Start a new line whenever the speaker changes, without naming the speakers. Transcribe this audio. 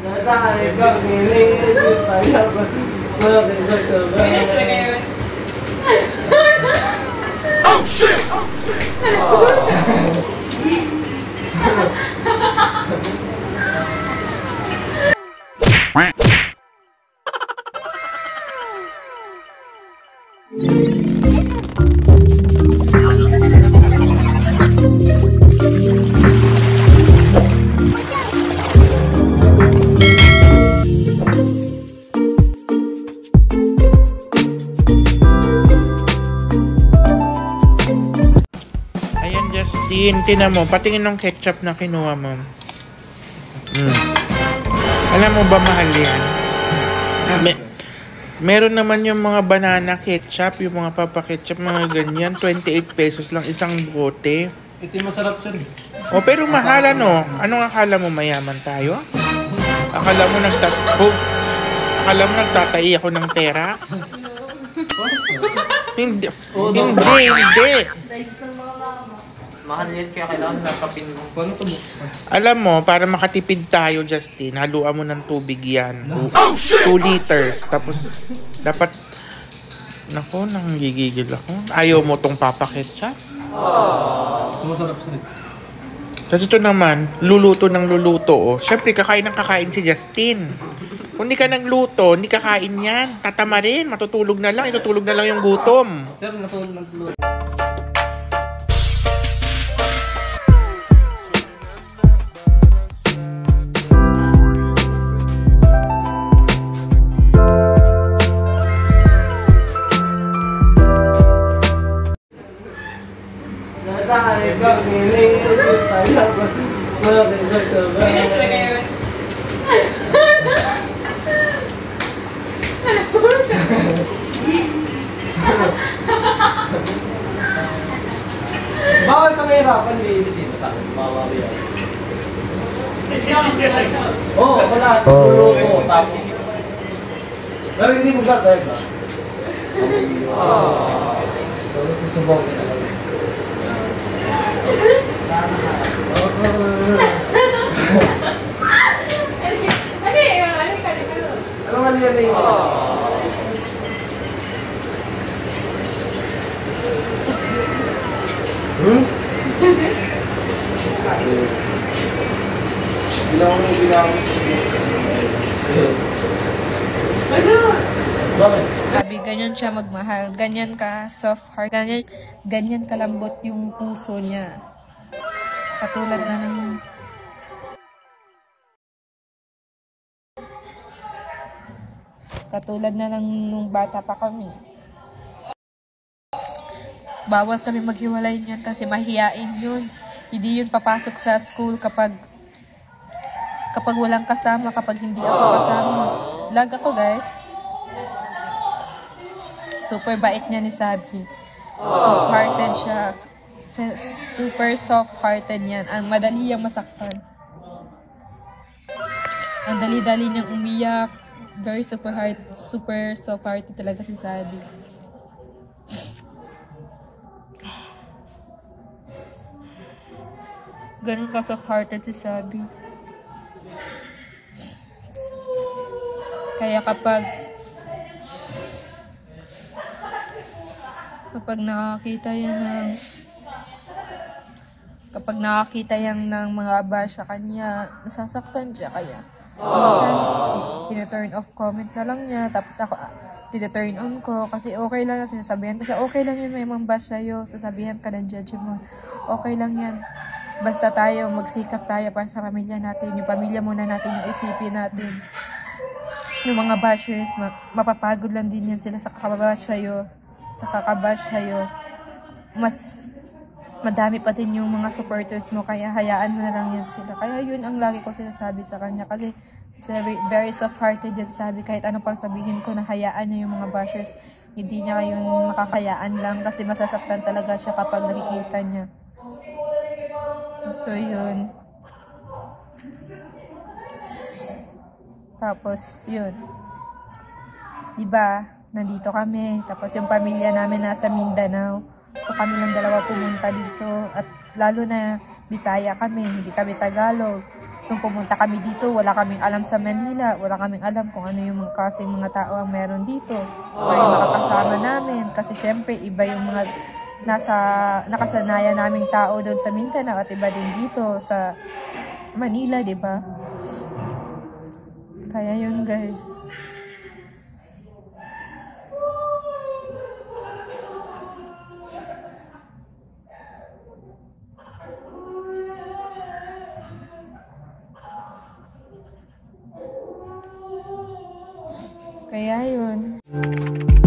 Oh shit!
Justin, tinan mo, patingin ng ketchup na kinuha mo. Alam mo ba mahal yan? Meron naman yung mga banana ketchup, yung mga papa ketchup, mga ganyan. 28 pesos lang isang bote.
Ito yung masarap sir.
Oh, pero mahal ano? Anong akala mo, mayaman tayo? Akala mo nagtatai ako ng pera? Hindi.
Mahal yan kaya kailangan nakapin mo. Paano ito buksan?
Alam mo, para makatipid tayo, Justin, haluan mo ng tubig yan. 2 liters. Tapos, dapat... Naku, nanggigigil ako. Ayaw mo tong papa ketchup?
Ito masarap sir.
Kasi ito naman, luluto ng luluto. Oh. Siyempre, kakain si Justin. Kung hindi ka nagluto, hindi kakain yan. Tatama rin, matutulog na lang. Itutulog na lang yung gutom.
Sir, natulog.
Bawal ka mahirapan, baby, dito sa akin. Bawal yan. Oo, wala. Luluto, tapos. Pero hindi mo gagawin ba? Tapos susubaw ka na lang. Anong aliyan na yun?
Sabi, ganyan siya magmahal, ganyan ka soft heart, ganyan kalambot yung puso niya. Katulad na lang nung bata pa kami. Bawal kami maghiwalay niyan kasi mahiyain yun. Hindi yun papasok sa school kapag walang kasama, kapag hindi ako kasama. Lag ako, guys. Super bait niya ni Sabi. Soft-hearted siya. Super soft-hearted yan. Ang madali niyang masaktan. Ang dali-dali niyang umiyak. Very super soft-hearted talaga si Sabi. Ganun ka soft-hearted si Sabi. Kaya kapag nakakita yan ng mga bash sa kanya, nasasaktan siya. Kaya minsan tino-turn off comment na lang niya, tapos ako tino-turn on ko kasi okay lang yan. Sinasabihan ko siya, okay lang yan, may mambash sa'yo, sasabihan ka ng judge mo, okay lang yan, basta tayo magsikap tayo para sa pamilya natin, yung pamilya muna natin yung isipin natin. Yung mga bashers, mapapagod lang din yan sila sa kakabash sa'yo. Mas madami pa din yung mga supporters mo, kaya hayaan mo na lang yan sila. Kaya yun ang lagi ko sinasabi sa kanya kasi very soft-hearted yan sabi. Kahit ano pang sabihin ko na hayaan niya yung mga bashers, hindi niya yun makakayaan lang kasi masasaktan talaga siya kapag nakikita niya. So yun. Tapos yun, diba, nandito kami, tapos yung pamilya namin nasa Mindanao, so kami lang dalawa pumunta dito, at lalo na Bisaya kami, hindi kami Tagalog. nung pumunta kami dito, wala kaming alam sa Manila. Wala kaming alam kung ano yung mga klaseng mga tao ang meron dito. May makakasama namin. Kasi syempre, iba yung mga nakasanayan naming tao doon sa Mindanao at iba din dito sa Manila, di ba? Kaya yun, guys. Kaya yun.